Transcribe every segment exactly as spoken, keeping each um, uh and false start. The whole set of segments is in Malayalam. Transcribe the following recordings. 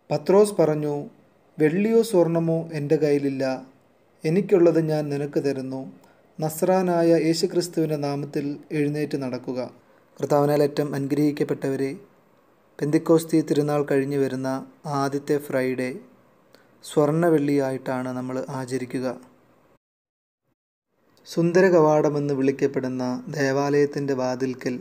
പത്രോസ് പറഞ്ഞു, വെള്ളിയോ സ്വർണമോ എൻ്റെ കയ്യിലില്ല. എനിക്കുള്ളത് ഞാൻ നിനക്ക് തരുന്നു. നസ്രാനായ യേശുക്രിസ്തുവിൻ്റെ നാമത്തിൽ എഴുന്നേറ്റ് നടക്കുക. കർത്താവിനാൽ ഏറ്റവും അനുഗ്രഹിക്കപ്പെട്ടവരെ, പെന്തിക്കോസ്തി തിരുനാൾ കഴിഞ്ഞു വരുന്ന ആദ്യത്തെ ഫ്രൈഡേ സ്വർണ്ണ വെള്ളിയായിട്ടാണ് നമ്മൾ ആചരിക്കുക. സുന്ദര കവാടമെന്ന് വിളിക്കപ്പെടുന്ന ദേവാലയത്തിൻ്റെ വാതിൽക്കൽ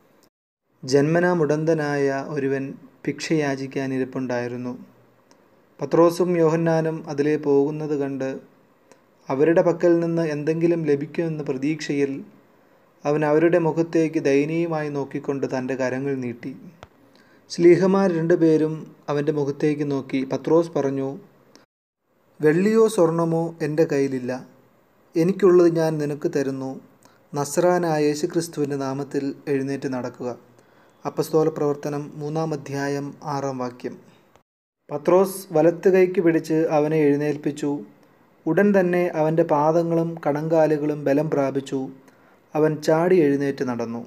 ജന്മനാ മുടന്തനായ ഒരുവൻ ഭിക്ഷയാചിക്കാനിരിപ്പുണ്ടായിരുന്നു. പത്രോസും യോഹന്നാനും അതിലേ പോകുന്നത് കണ്ട് അവരുടെ പക്കൽ നിന്ന് എന്തെങ്കിലും ലഭിക്കുമെന്ന പ്രതീക്ഷയിൽ അവൻ അവരുടെ മുഖത്തേക്ക് ദയനീയമായി നോക്കിക്കൊണ്ട് തൻ്റെ കരങ്ങൾ നീട്ടി. ശ്ലീഹന്മാർ രണ്ടുപേരും അവൻ്റെ മുഖത്തേക്ക് നോക്കി. പത്രോസ് പറഞ്ഞു, വെള്ളിയോ സ്വർണമോ എൻ്റെ കയ്യിലില്ല. എനിക്കുള്ളത് ഞാൻ നിനക്ക് തരുന്നു. നസ്രാനായ യേശുക്രിസ്തുവിൻ്റെ നാമത്തിൽ എഴുന്നേറ്റ് നടക്കുക. അപ്പസ്തോല പ്രവർത്തനം മൂന്നാം അധ്യായം ആറാം വാക്യം. പത്രോസ് വലത്ത് കൈക്ക് പിടിച്ച് അവനെ എഴുന്നേൽപ്പിച്ചു. ഉടൻ തന്നെ അവൻ്റെ പാദങ്ങളും കണങ്കാലുകളും ബലം പ്രാപിച്ചു. അവൻ ചാടി എഴുന്നേറ്റ് നടന്നു.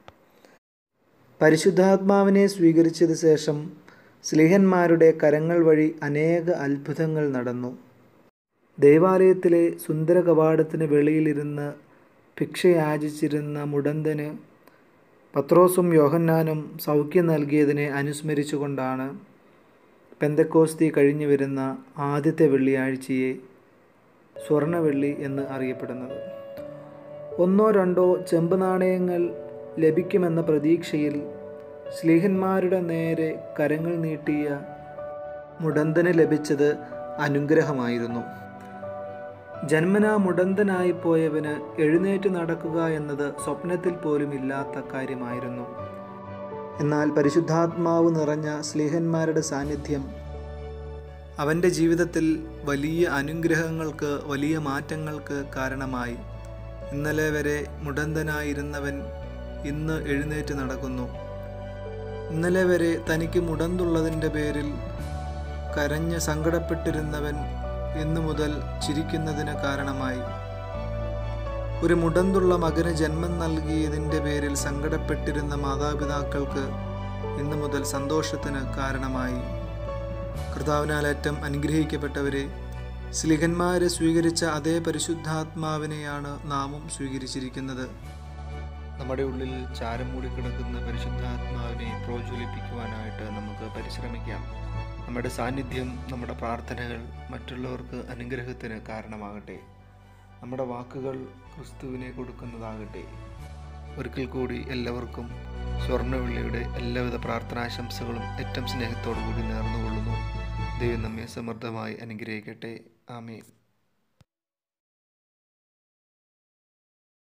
പരിശുദ്ധാത്മാവിനെ സ്വീകരിച്ചതിന് ശേഷം ശ്ലീഹന്മാരുടെ കരങ്ങൾ വഴി അനേക അത്ഭുതങ്ങൾ നടന്നു. ദേവാലയത്തിലെ സുന്ദര കവാടത്തിന് വെളിയിലിരുന്ന് ഭിക്ഷയാചിച്ചിരുന്ന മുടന്തന് പത്രോസും യോഹന്നാനും സൗഖ്യം നൽകിയതിനെ അനുസ്മരിച്ചുകൊണ്ടാണ് പെന്തക്കോസ്തി കഴിഞ്ഞു വരുന്ന ആദ്യത്തെ വെള്ളിയാഴ്ചയെ സ്വർണ്ണവെള്ളി എന്ന് അറിയപ്പെടുന്നത്. ഒന്നോ രണ്ടോ ചെമ്പ് നാണയങ്ങൾ ലഭിക്കുമെന്ന പ്രതീക്ഷയിൽ ശ്ലീഹന്മാരുടെ നേരെ കരങ്ങൾ നീട്ടിയ മുടന്തന് ലഭിച്ചത് അനുഗ്രഹമായിരുന്നു. ജന്മനാ മുടന്തനായിപ്പോയവന് എഴുന്നേറ്റ് നടക്കുക എന്നത് സ്വപ്നത്തിൽ പോലും ഇല്ലാത്ത കാര്യമായിരുന്നു. എന്നാൽ പരിശുദ്ധാത്മാവ് നിറഞ്ഞ ശ്ലീഹന്മാരുടെ സാന്നിധ്യം അവൻ്റെ ജീവിതത്തിൽ വലിയ അനുഗ്രഹങ്ങൾക്ക്, വലിയ മാറ്റങ്ങൾക്ക് കാരണമായി. ഇന്നലെ വരെ മുടന്തനായിരുന്നവൻ ഇന്ന് എഴുന്നേറ്റ് നടക്കുന്നു. ഇന്നലെ വരെ തനിക്ക് മുടന്തുള്ളതിൻ്റെ പേരിൽ കരഞ്ഞ് സങ്കടപ്പെട്ടിരുന്നവൻ ഇന്നു മുതൽ ചിരിക്കുന്നതിന് കാരണമായി. ഒരു മുടന്തുള്ള മകന് ജന്മം നൽകിയതിൻ്റെ പേരിൽ സങ്കടപ്പെട്ടിരുന്ന മാതാപിതാക്കൾക്ക് ഇന്നു മുതൽ സന്തോഷത്തിന് കാരണമായി. കർത്താവിനാൽ ഏറ്റവും അനുഗ്രഹിക്കപ്പെട്ടവരെ, ശ്ലീഹന്മാരെ സ്വീകരിച്ച അതേ പരിശുദ്ധാത്മാവിനെയാണ് നാമും സ്വീകരിച്ചിരിക്കുന്നത്. നമ്മുടെ ഉള്ളിൽ ചാരം മൂടിക്കിടക്കുന്ന പരിശുദ്ധാത്മാവിനെ പ്രോജ്വലിപ്പിക്കുവാനായിട്ട് നമുക്ക് പരിശ്രമിക്കാം. നമ്മുടെ സാന്നിധ്യം, നമ്മുടെ പ്രാർത്ഥനകൾ മറ്റുള്ളവർക്ക് അനുഗ്രഹത്തിന് കാരണമാകട്ടെ. നമ്മുടെ വാക്കുകൾ ക്രിസ്തുവിനെ കൊടുക്കുന്നതാകട്ടെ. ഒരിക്കൽ കൂടി എല്ലാവർക്കും സ്വർണ്ണവെള്ളിയുടെ എല്ലാവിധ പ്രാർത്ഥനാശംസകളും ഏറ്റവും സ്നേഹത്തോടു കൂടി നേർന്നുകൊള്ളുന്നു. ദൈവം നമ്മെ സമൃദ്ധമായി അനുഗ്രഹിക്കട്ടെ. ആമേൻ.